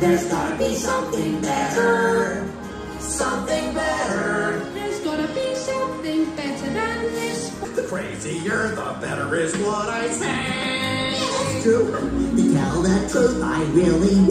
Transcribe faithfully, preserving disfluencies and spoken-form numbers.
There's gotta be something better. Something better. There's gotta be something better than this. The crazier, the better is what I say. It's true. To tell the truth, I really